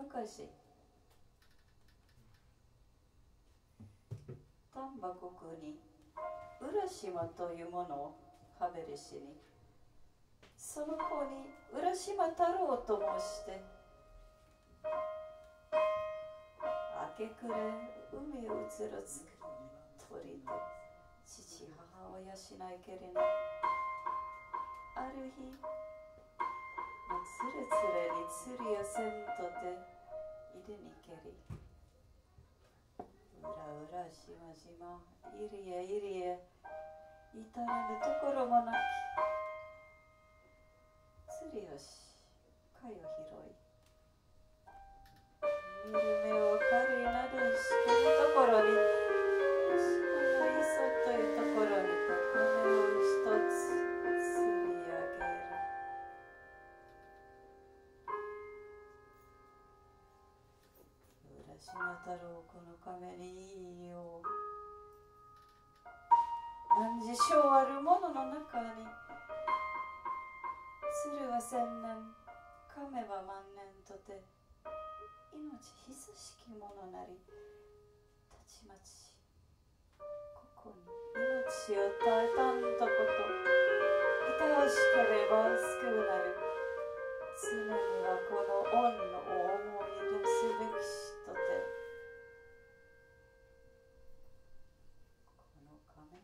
昔丹波国に浦島というものをハベリ氏に、その子に浦島太郎と申して、明け暮れ海をうつろつく鳥で父母を養いけれな、ある日つれつれに釣りをせんとていでにけり、うらうらしまじまいりえいりえ至らぬところもなき、釣りをし貝を拾い、見る目を狩りなどしてるところに、島の磯というところに高めを一つ釣り上げる。浦島太郎この亀にいいよう。何時性あるものの中に、鶴は千年、亀は万年とて、命久しきものなり、たちまちここに命を絶えたんとこと、いたわしければ救うなる。常にはこの恩の思い出すべきしとて、この亀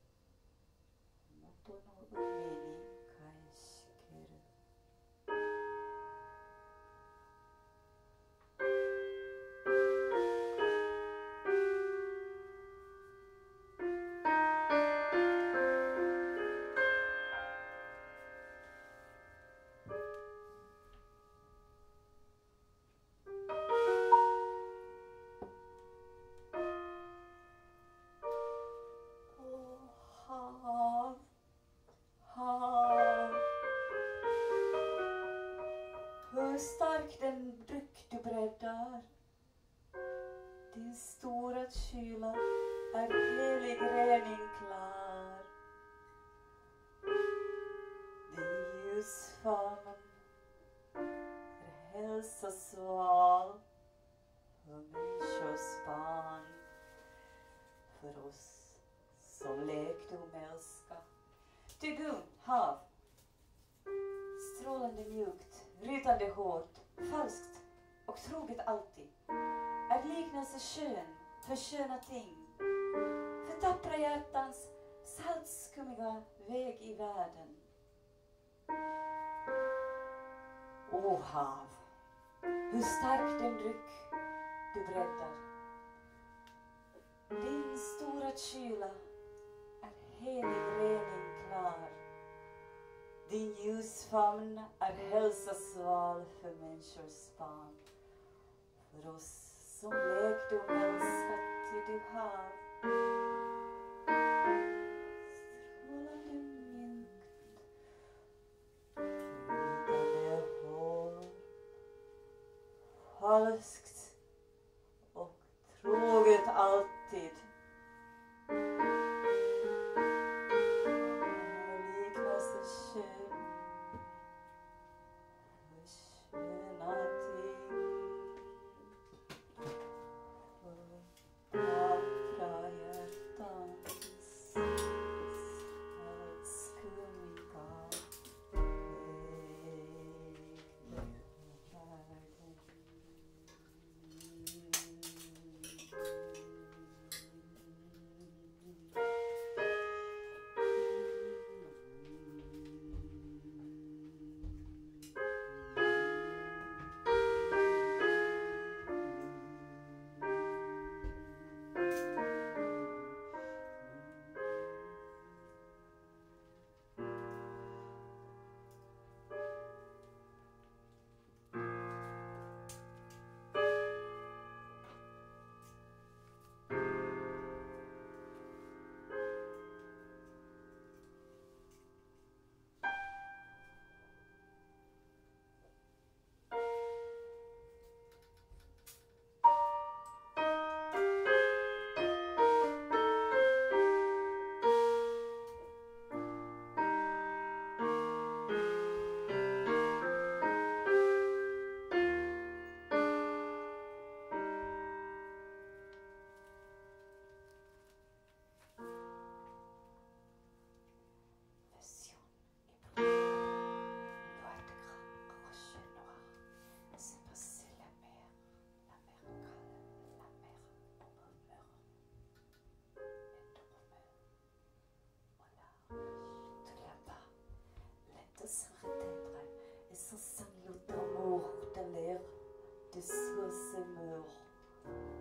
元の海に返しける。Hur stark den dryck du breddar, din stora kyla är helig rening klar. Din ljusfamn är hälsa sval för människors barn, för oss som lekdom älskar. Ty du, hav, strålande mjukt, rytande hårt, falskt och troget alltid, är liknelse skön för sköna ting, för tappra hjärtans saltskummiga väg i världen. O hav, hur stark den dryck du breddar. Din stora kyla är helig rening klar. Din ljusfamn är hälsa sval för människors barn, för oss som lekdom älskat till du hav. Strålande mjukt, rytande hår, falskt och troget alltid. Liknelse skön för sköna ting, för tappra hjärtans saltskummiga väg i världen.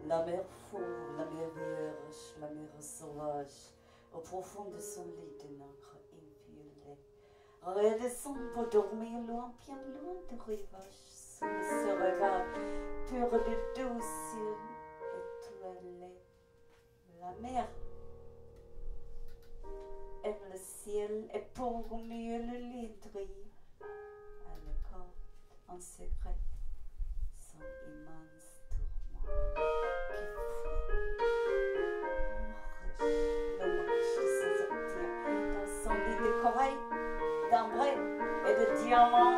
La mer fauve, la mer vierge, la mer sauvage, au profond de son lit de nacre inviolé, redescend pour dormir loin, bien loin du rivage, sous ce regard pur de doux ciel étoilé. La mer aime le ciel et pour mieux le létrir, elle accorde en secret son immense tourment. Le marche de ses orties dans son lit de corail, d'ambre et de diamants.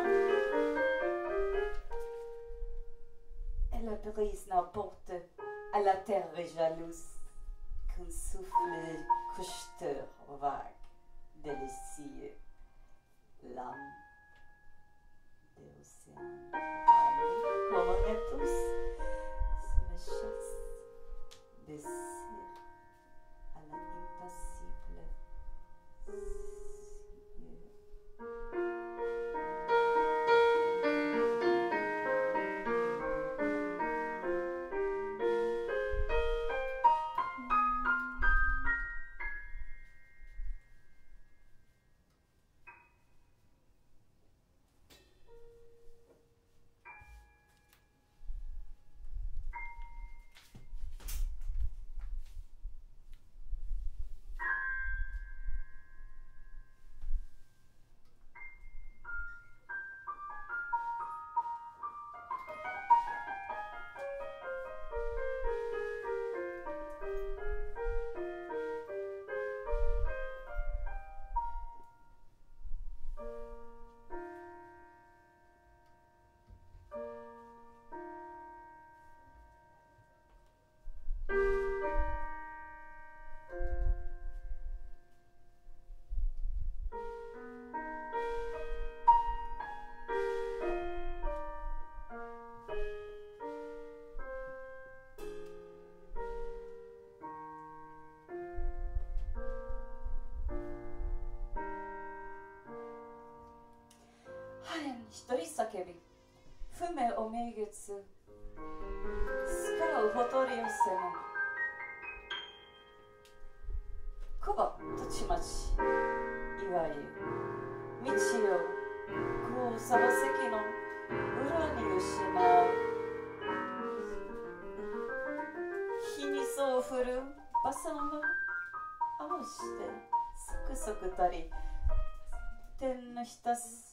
Et la brise n'apporte à la terre jalouse qu'un souffle coucheteur vague, délicieux, l'âme de l'océan comme un épouse sous les chasses des cires à la impassible cieux.一人叫び、不明お名月、使うほとり寄せの久保土地町、いわゆる道をこうさば関の裏に失う日にそう降るバサンを合わしてそくそくたり天の浸す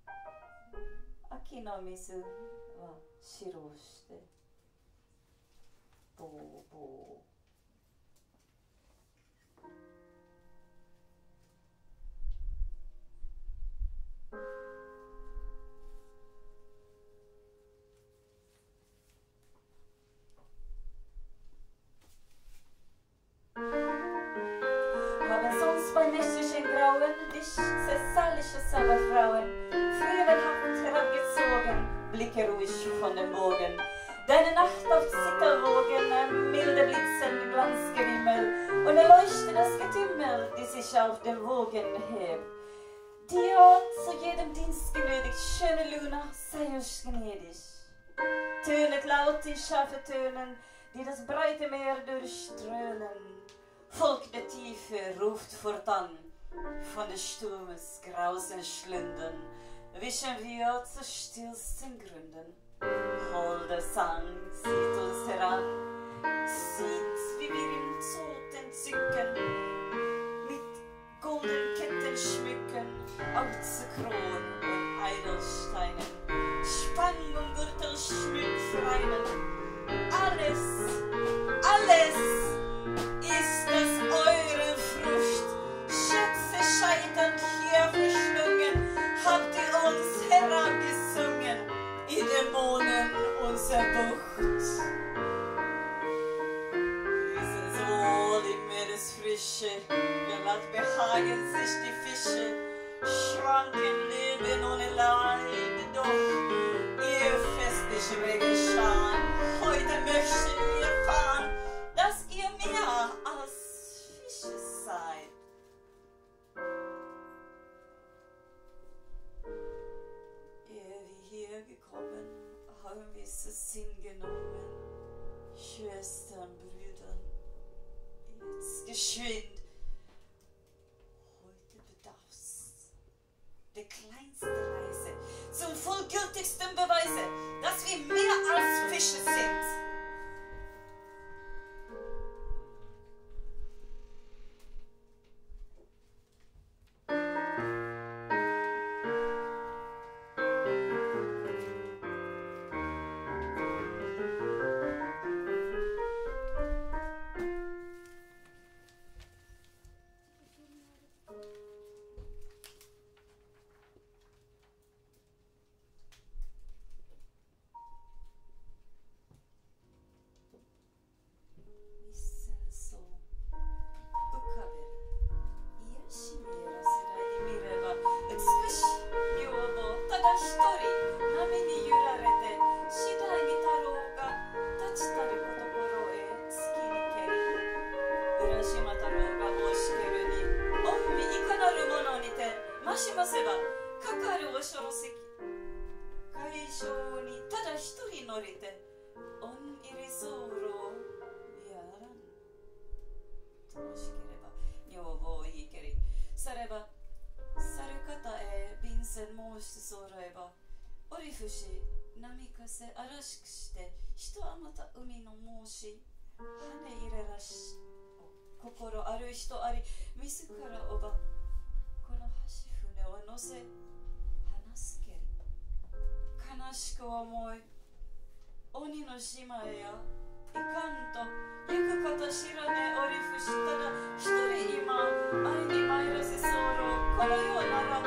秋の水は白をしてぼうぼうHaben sonst bei nächtlichen Grauen dich zersallische Sabbatfrauen fabelhaft herangezogen, Blicke ruhig von dem Bogen, deine Nacht auf Zitterwogen, milde blitzend Glanzgewimmel und erleuchte das Getümmel, die sich auf den Wogen hebt. Die Ort zu jedem Dienst genötigt, schöne Luna, sei uns gnädig. Tönet laut die scharfe Tönen, die das breite Meer durchströmen. Volk der Tiefe ruft fortan, von des Sturmes grausen Schlündern, wischen wir zu stillsten Gründen. Holder Sang zieht uns heran, sieht, wie wir im Tod entzücken, mit golden Ketten schmücken, Auzekronen und Eidelsteinen, Spang und Gürtel schmückfreien. Alles ist das eure Frucht. Schätze scheiternd hier verschlungen, habt ihr uns herangesungen, in Dämonen unser Bucht. Diesen Sol im Meeresfrische, glatt behagen sich die Fische, schwanken Leben ohne Leid, doch ihr festlich Regenschan, heute möchten wir fahren, dass ihr mehr als Fische seid. Ehe wir hier gekommen, haben wir zu Sinn genommen, Schwester. geschwind. Heute bedarf's der kleinsten Reise zum vollgültigsten Beweise, dass wir mehr als Fische sind.嵐くして人はまた海の申し羽入れらし心ある人あり自らおばこの橋船を乗せ話すけり悲しく思い鬼の島へやいかんと行く方知らねえ折り伏しただ一人今愛に参らせ候このようなら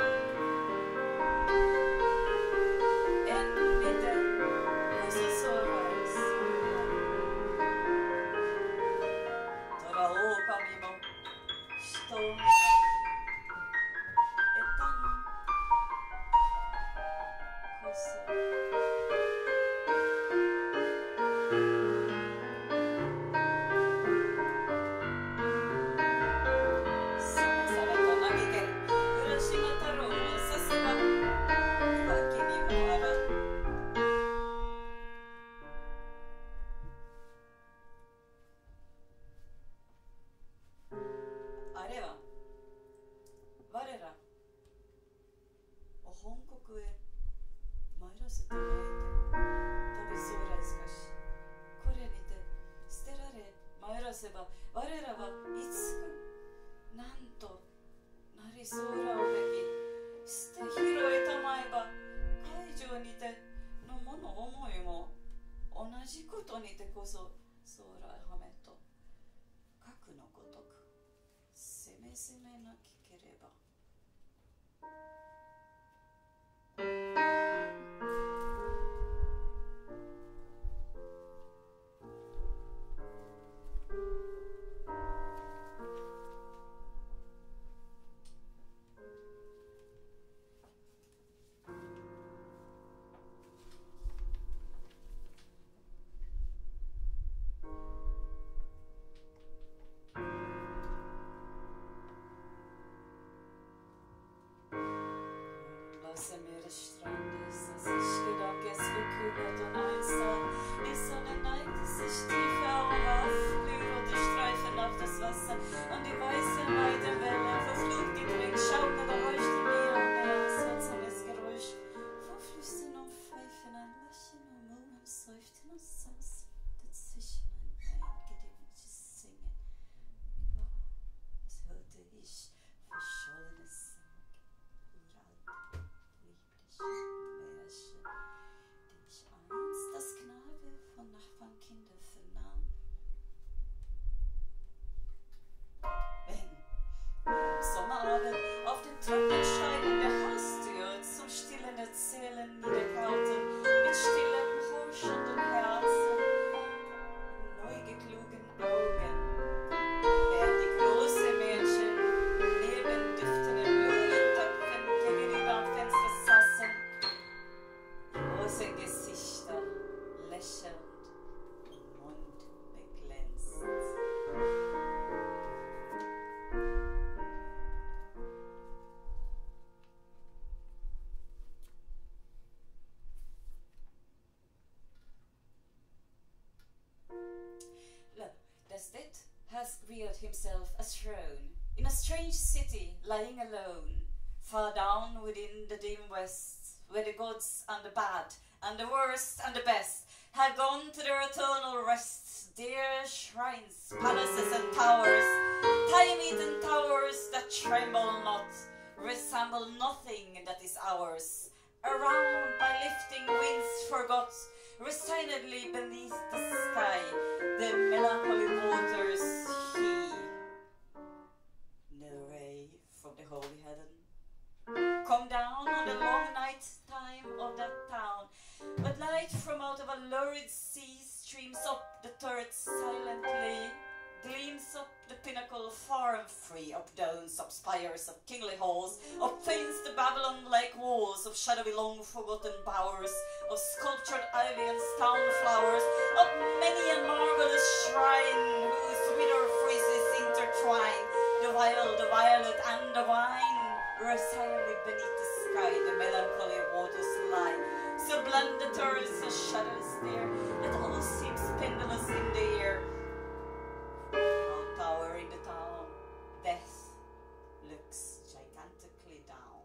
reared himself a throne in a strange city lying alone, far down within the dim west, where the gods and the bad, and the worst and the best, had gone to their eternal rest. Dear shrines, palaces and towers, time-eaten towers that tremble not, resemble nothing that is ours. Around by lifting winds forgot, resignedly beneath the sky, the melancholy waters he. No ray from the holy heaven come down on the long night time of that town, but light from out of a lurid sea streams up the turrets silently, gleams up the pinnacle far and free, up domes, up spires, up kingly halls, up fanes the Babylon-like walls, of shadowy long-forgotten bowers, of sculptured ivy and stone flowers, up many a marvelous shrine, whose wither friezes intertwine, the violet, and the wine, where silently beneath the sky the melancholy waters lie, so blend the turrets and shadows there, that all seems pendulous in the air. Tower in the town, death looks gigantically down.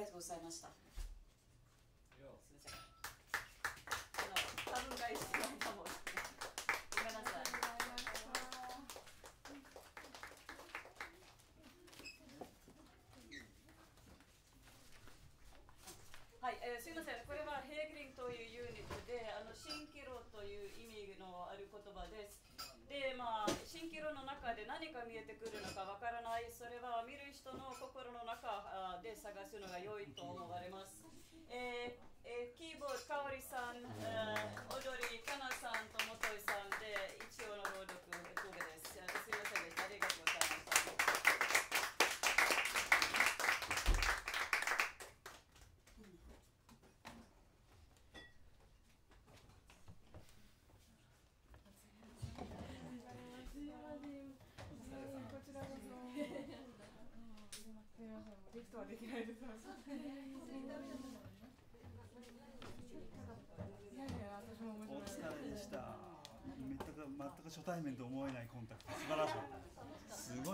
がとうございました。すみません。多分返してないかも。ごめんなさい。はい、すみません。これはヘーグリンというユニットで、蜃気楼という意味のある言葉です。で、蜃気楼の中で何が見えてくるのかわからない。それは見る人の心の中で探すのが良いと思われます。キーボード、かおりさん、踊り、かなさんともといさんで一応の朗読、神戸です。すみませんでした。ありがとうございました。 こちらこそ。すみません、リフトはできないです。いやいや、私も面白い。 お疲れでした。全く初対面と思えないコンタクト、素晴らしかった。す